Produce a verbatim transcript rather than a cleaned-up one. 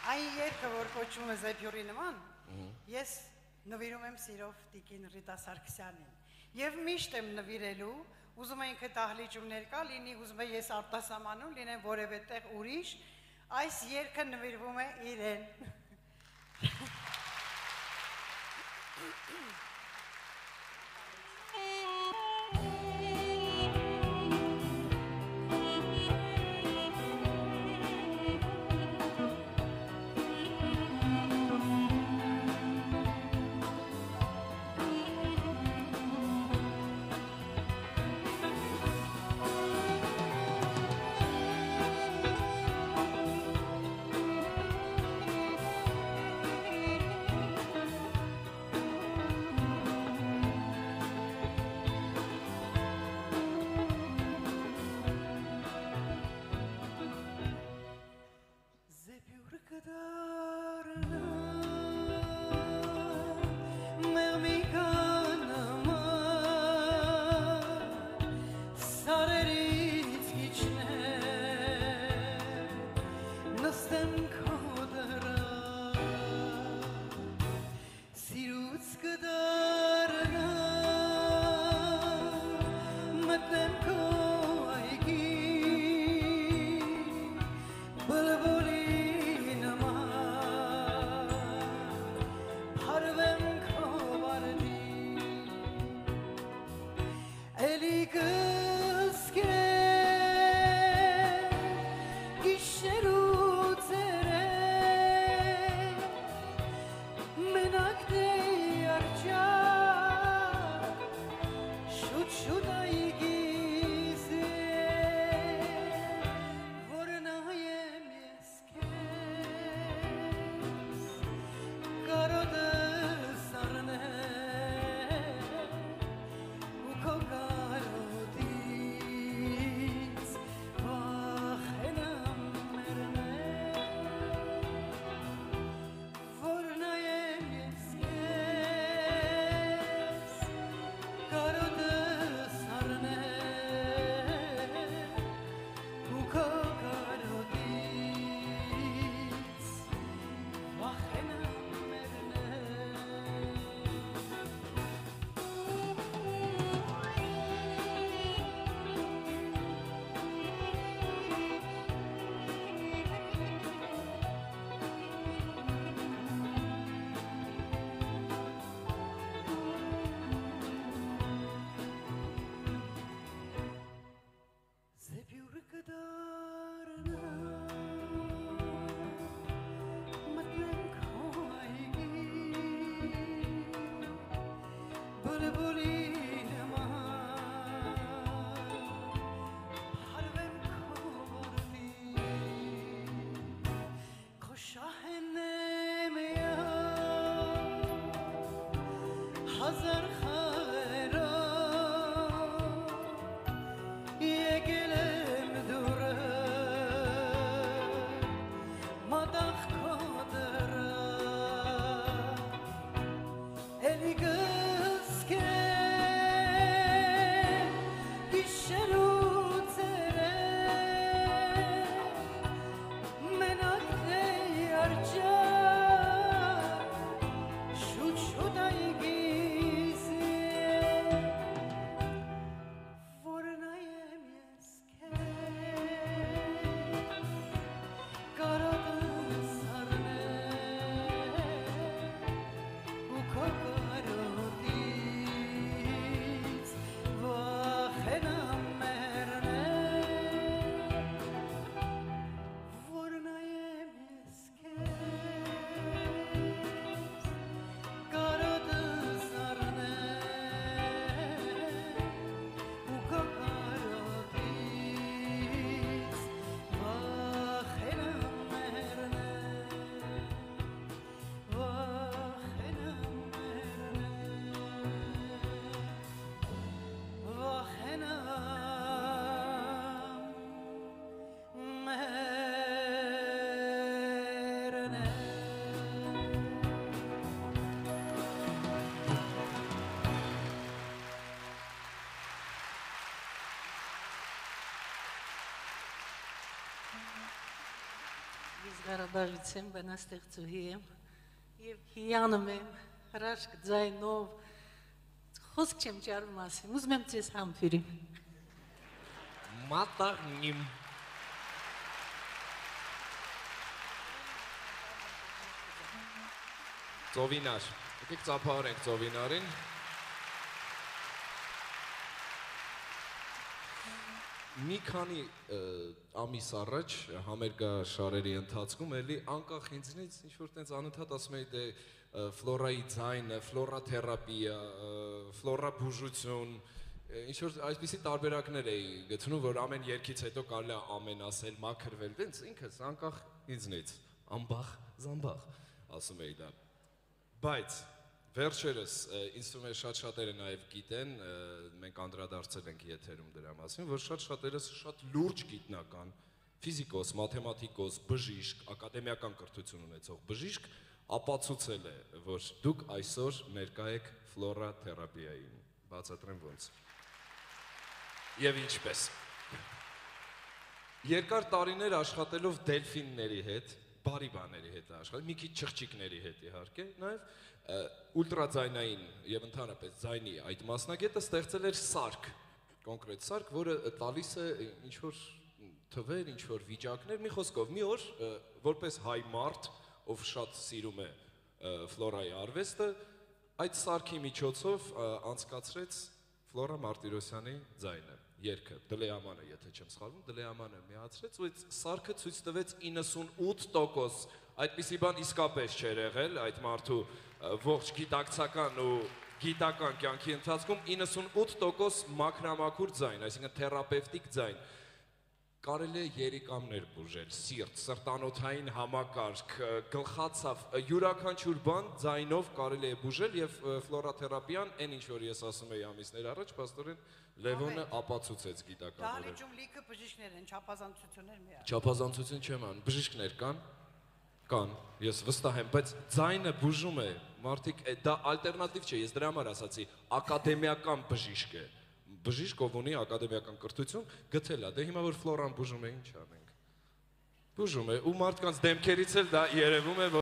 Այն երգը, որ կոչվում է Զեփյուրի նման, ես նվիրում եմ սիրով տիկին Ռիտա Սարգսյանին։ Եվ միշտ եմ նվիրելու, ուզում ենք այդ ահլիճումներ կա, լինի ուզում եմ ես արտասահմանում, լինեմ որևէ տեղ ուրիշ, այս երգը նվիրվում է իրեն։ Should I give Ես Ղարաբաղից եմ, բանաստեղծուհի եմ եւ հիանում եմ հրաշք ձայնով խոսք չեմ ճարում ասեմ, ուզում եմ ձեզ համբերեմ։ Մատաղնիմ։ Ծովինար, եկեք ծափահարենք ծովինարին։ Մի քանի ամիս առաջ համերգաշարերի ընթացքում էլի անկախ ինձնից ինչ-որ տենց անընդհատ ասում էի դե ֆլորայի ձայնը, ֆլորաթերապիա, ֆլորաբուժություն, ինչ-որ այսպիսի տարբերակներ էի գտնում, որ ամեն երգից հետո կարելի է ամեն ասել, մաքրվել, տենց ինքս անկախ ինձնից, ամբախ, զամբախ, ասում էի դա։ Բայց վերջերս ինձ թվում է շատ-շատերը նաև գիտեն, մենք անդրադարձել ենք եթերում դրա մասին, որ շատ-շատերս շատ լուրջ գիտնական, ֆիզիկոս, մաթեմատիկոս, բժիշկ, ակադեմիական կրթություն ունեցող բժիշկ ապացուցել է, որ դուք այսօր ներկա եք ֆլորաթերապիային, բացատրեմ ոնց։ Եվ ինչպես։ Երկար տարիներ աշխատելով դելֆինների հետ, բարի բաների հետ աշխատել, մի քիչ չղջիկների հետ իհարկե, նաև ուլտրաձայնային եւ ընդհանրապես ձայնի այդ մասնագետը ստեղծել էր սարք, կոնկրետ սարք, որը տալիս է ինչ-որ թվեր, ինչ-որ վիճակներ, մի խոսքով, մի օր որպես հայ մարդ, ով շատ սիրում է ֆլորայի արվեստը, այդ սարքի միջոցով անցկացրեց Ֆլորա Մարտիրոսյանի ձայնը, երգը, Դլեամանը, եթե չեմ սխալվում, Դլեամանը միացրեց, ու այդ սարքը ցույց տվեց իննսունութ տոկոս, այդպիսի բան իսկապես չէր եղել, այդ մարդու ողջ գիտակցական ու գիտական կյանքի ընթացքում իննսունութ տոկոս մաքրամաքուր ձայն, այսինքն թերապևտիկ ձայն, կարելի է երիկամներ բուժել, սիրտ, սրտանոթային համակարգ, գլխացավ, յուրաքանչյուր բան ձայնով կարելի է բուժել եւ ֆլորաթերապիան, այն ինչ որ ես ասում էի ամիսներ առաջ, պաստորեն Լևոնը ապացուցեց գիտականորեն։ Դահլիճում լիքը բժիշկներ են, չափազանցություններ միայն։ Չափազանցություն չեմ անում, բժիշկներ կան, կան, ես վստահ եմ, բայց ձայնը բուժում է, մարդիկ, դա ալտերնատիվ չէ, ես դրա համար ասացի, ակադեմիական բժիշկ է։ Բժիշկ, ով ունի ակադեմիական կրթություն, գտել է, դե հիմա որ ֆլորան բուժում է, ինչ անենք։ Բուժում է, ու մարդկանց դեմքերից էլ դա երևում է,